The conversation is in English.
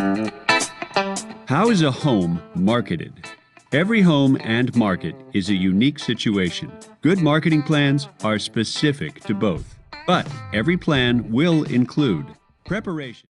How is a home marketed? Every home and market is a unique situation. Good marketing plans are specific to both, but every plan will include preparation.